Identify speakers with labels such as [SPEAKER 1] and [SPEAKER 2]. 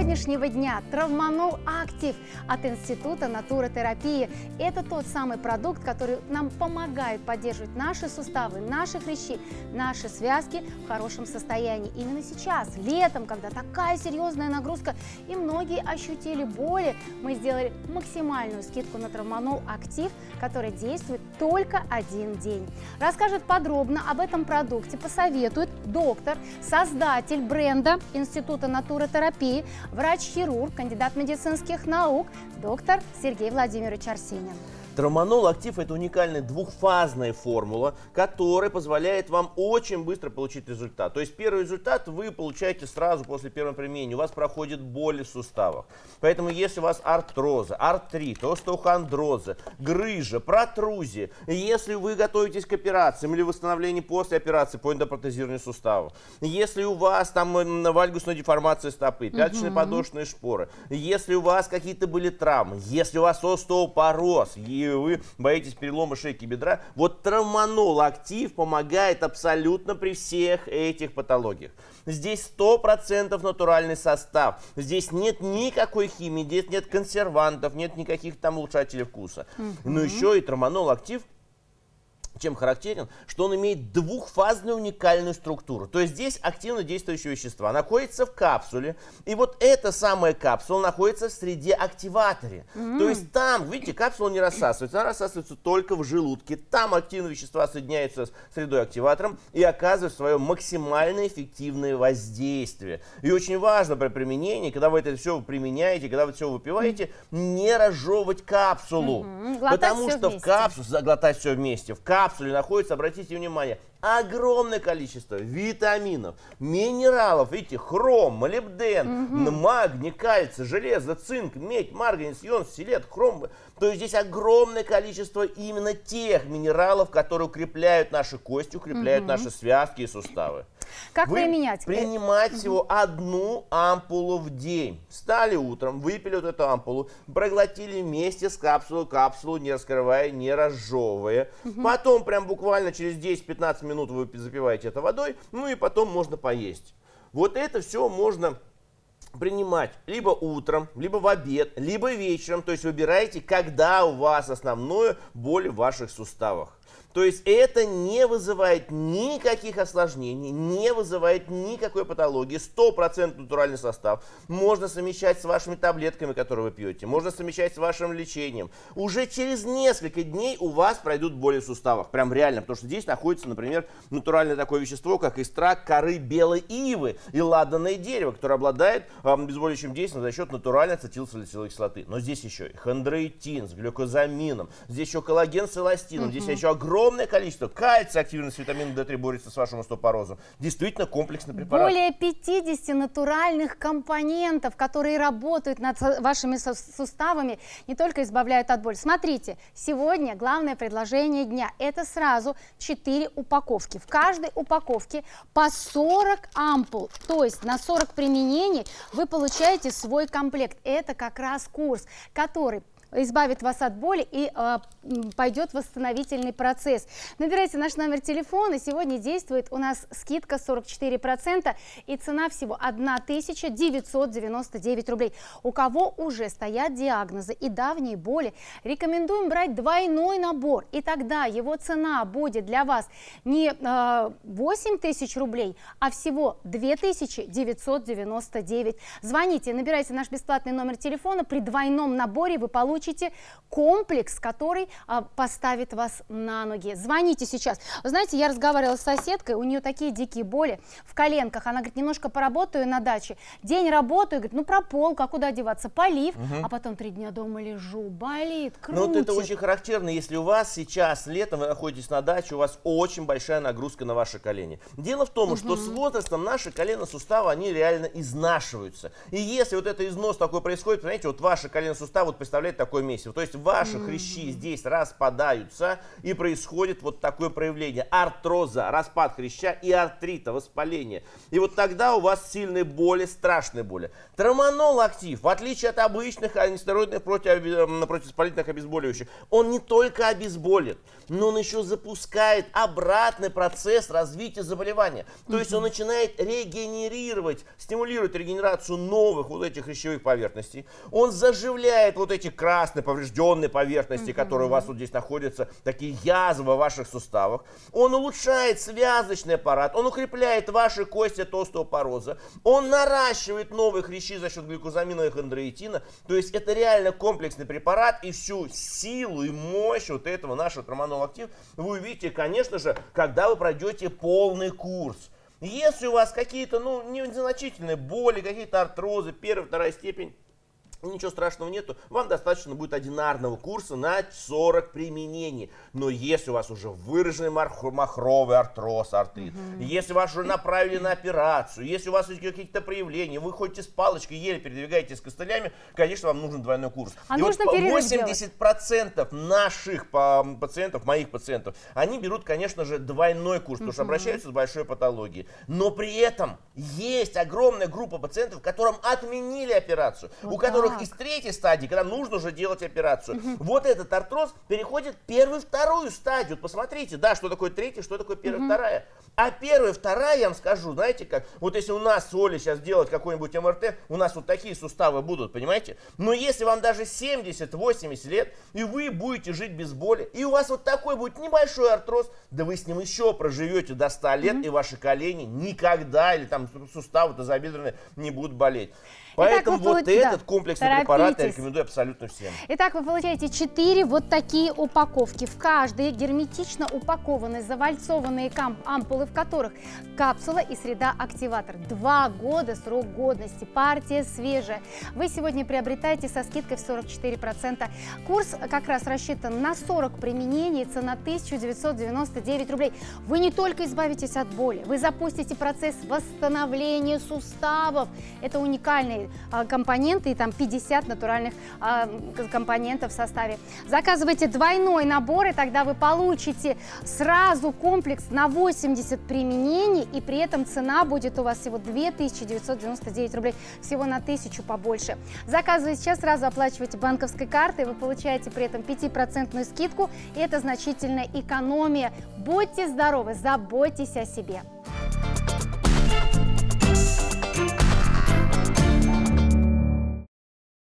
[SPEAKER 1] сегодняшнего дня Травманол Актив от Института натуротерапии. Это тот самый продукт, который нам помогает поддерживать наши суставы, наши хрящи, наши связки в хорошем состоянии. Именно сейчас, летом, когда такая серьезная нагрузка и многие ощутили боли, мы сделали максимальную скидку на Травманол Актив, который действует только один день. Расскажет подробно об этом продукте, посоветует доктор, создатель бренда Института натуротерапии, врач-хирург, кандидат медицинских наук, доктор Сергей Владимирович Арсенин.
[SPEAKER 2] Травманол Актив – это уникальная двухфазная формула, которая позволяет вам очень быстро получить результат. То есть первый результат вы получаете сразу после первого применения. У вас проходит боли в суставах. Поэтому если у вас артрозы, артрит, остеохондрозы, грыжа, протрузия, если вы готовитесь к операциям или восстановлению после операции по эндопротезированию суставов, если у вас там вальгусная деформация стопы, пяточные подошвенные шпоры, если у вас какие-то были травмы, если у вас остеопороз, и вы боитесь перелома шейки бедра, вот Травманол Актив помогает абсолютно при всех этих патологиях. Здесь 100% натуральный состав, здесь нет никакой химии, здесь нет консервантов, нет никаких там улучшателей вкуса. Но еще и Травманол Актив чем характерен, что он имеет двухфазную уникальную структуру. То есть здесь активно действующие вещества находятся в капсуле, и вот эта самая капсула находится в среде-активаторе. То есть там, видите, капсула не рассасывается, она рассасывается только в желудке. Там активные вещества соединяются с средой-активатором и оказывают свое максимально эффективное воздействие. И очень важно при применении, когда вы это все применяете, когда вы все выпиваете, не разжевывать капсулу. Потому что в капсуле, заглотать все вместе, в капсуле находится, обратите внимание, огромное количество витаминов, минералов, видите, хром, молибден, магний, кальций, железо, цинк, медь, марганец, йод, селен, хром. То есть здесь огромное количество именно тех минералов, которые укрепляют наши кости, укрепляют наши связки и суставы.
[SPEAKER 1] Как применять?
[SPEAKER 2] Принимать всего одну ампулу в день. Встали утром, выпили вот эту ампулу, проглотили вместе с капсулой, капсулу не раскрывая, не разжевывая. Потом прям буквально через 10-15 минут вы запиваете это водой, ну и потом можно поесть. Вот это все можно принимать либо утром, либо в обед, либо вечером. То есть выбирайте, когда у вас основную боль в ваших суставах. То есть это не вызывает никаких осложнений, не вызывает никакой патологии, 100% натуральный состав. Можно совмещать с вашими таблетками, которые вы пьете, можно совмещать с вашим лечением. Уже через несколько дней у вас пройдут боли в суставах, прям реально, потому что здесь находится, например, натуральное такое вещество, как экстракт коры белой ивы и ладанное дерево, которое обладает обезболивающим действием за счет натуральной ацетилсалициловой кислоты. Но здесь еще и хондроитин с глюкозамином, здесь еще коллаген с эластином, здесь еще огромное количество кальция, активно с витамином D3 борется с вашим остеопорозом. Действительно комплексный препарат.
[SPEAKER 1] Более 50 натуральных компонентов, которые работают над вашими суставами, не только избавляют от боли. Смотрите, сегодня главное предложение дня. Это сразу 4 упаковки. В каждой упаковке по 40 ампул. То есть на 40 применений вы получаете свой комплект. Это как раз курс, который избавит вас от боли и пойдет восстановительный процесс. Набирайте наш номер телефона. Сегодня действует у нас скидка 44% и цена всего 1999 рублей. У кого уже стоят диагнозы и давние боли, рекомендуем брать двойной набор. И тогда его цена будет для вас не 8 тысяч рублей, а всего 2999. Звоните, набирайте наш бесплатный номер телефона. При двойном наборе вы получите комплекс, который поставит вас на ноги. Звоните сейчас. Вы знаете, я разговаривала с соседкой, у нее такие дикие боли в коленках. Она говорит, немножко поработаю на даче. День работаю, говорит, ну прополка, куда деваться? Полив. А потом 3 дня дома лежу, болит, крутит.
[SPEAKER 2] Ну вот это очень характерно, если у вас сейчас летом вы находитесь на даче, у вас очень большая нагрузка на ваши колени. Дело в том, что с возрастом наши колено-суставы, они реально изнашиваются. И если вот это износ такой происходит, понимаете, вот ваше колено-сустав вот представляет такой такое месиво. То есть ваши хрящи здесь распадаются, и происходит вот такое проявление артроза, распад хряща и артрита, воспаление. И вот тогда у вас сильные боли, страшные боли. Троманол актив, в отличие от обычных нестероидных противовоспалительных обезболивающих, он не только обезболит, но он еще запускает обратный процесс развития заболевания. То есть он начинает регенерировать, стимулирует регенерацию новых вот этих хрящевых поверхностей. Он заживляет вот эти красные поврежденные поверхности, которые у вас вот здесь находятся, такие язвы в ваших суставах. Он улучшает связочный аппарат, он укрепляет ваши кости от остеопороза, он наращивает новые хрящи за счет глюкозамина и хондроитина. То есть это реально комплексный препарат, и всю силу и мощь вот этого нашего Троманол Актив вы увидите, конечно же, когда вы пройдете полный курс. Если у вас какие-то, незначительные боли, какие-то артрозы, первая, вторая степень, ничего страшного нету, вам достаточно будет одинарного курса на 40 применений. Но если у вас уже выраженный махровый артроз, артрит, если вас уже направили на операцию, если у вас есть какие-то проявления, вы ходите с палочкой, еле передвигаетесь с костылями, конечно, вам нужен двойной курс.
[SPEAKER 1] И
[SPEAKER 2] вот 80% наших пациентов, моих пациентов, они берут, конечно же, двойной курс, потому что обращаются с большой патологией. Но при этом есть огромная группа пациентов, которым отменили операцию, у которых из третьей стадии, когда нужно уже делать операцию, вот этот артроз переходит в первую, вторую стадию. Вот посмотрите, да, что такое третья, что такое первая, вторая. А первая, вторая, я вам скажу, знаете как, вот если у нас с Олей сейчас делать какой-нибудь МРТ, у нас вот такие суставы будут, понимаете? Но если вам даже 70-80 лет, и вы будете жить без боли, и у вас вот такой будет небольшой артроз, да вы с ним еще проживете до 100 лет, и ваши колени никогда, или там суставы тазобедренные не будут болеть. Поэтому вот этот комплексный препарат я рекомендую абсолютно всем.
[SPEAKER 1] Итак, вы получаете 4 вот такие упаковки. В каждой герметично упакованные, завальцованные ампулы, в которых капсула и среда-активатор. 2 года срок годности, партия свежая. Вы сегодня приобретаете со скидкой в 44%. Курс как раз рассчитан на 40 применений, цена 1999 рублей. Вы не только избавитесь от боли, вы запустите процесс восстановления суставов. Это уникальные компоненты, и там 50 натуральных компонентов в составе. Заказывайте двойной набор, и тогда вы получите сразу комплекс на 80 применений, и при этом цена будет у вас всего 2999 рублей, всего на 1000 побольше. Заказывайте сейчас, сразу оплачивайте банковской картой, вы получаете при этом 5% скидку, и это значительная экономия. Будьте здоровы, заботьтесь о себе.